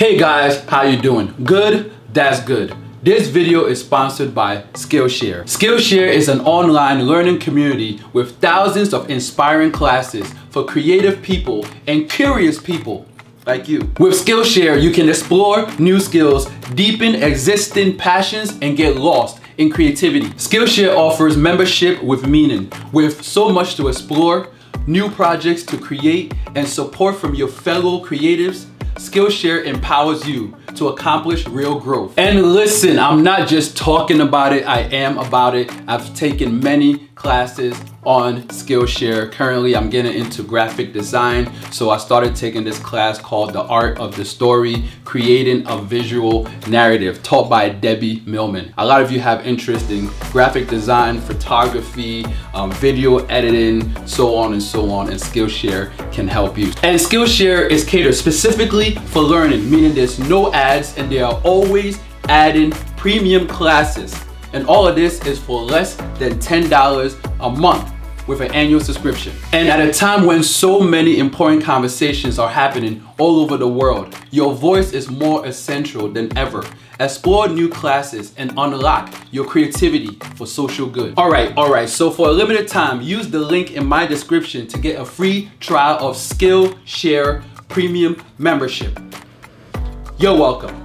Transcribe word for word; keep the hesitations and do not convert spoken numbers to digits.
Hey guys, how you doing? Good? That's good. This video is sponsored by SkillShare. SkillShare is an online learning community with thousands of inspiring classes for creative people and curious people like you. With SkillShare, you can explore new skills, deepen existing passions, and get lost in creativity. SkillShare offers membership with meaning, with so much to explore, new projects to create, and support from your fellow creatives. SkillShare empowers you to accomplish real growth. And listen, I'm not just talking about it, I am about it. I've taken many classes on SkillShare. Currently, I'm getting into graphic design, so I started taking this class called The Art of the Story, Creating a Visual Narrative, taught by Debbie Millman. A lot of you have interest in graphic design, photography, um, video editing, so on and so on, and SkillShare can help you. And SkillShare is catered specifically for learning, meaning there's no ads and they are always adding premium classes. And all of this is for less than ten dollars a month with an annual subscription. And at a time when so many important conversations are happening all over the world, your voice is more essential than ever. Explore new classes and unlock your creativity for social good. All right, all right, so for a limited time, use the link in my description to get a free trial of SkillShare Premium membership. You're welcome.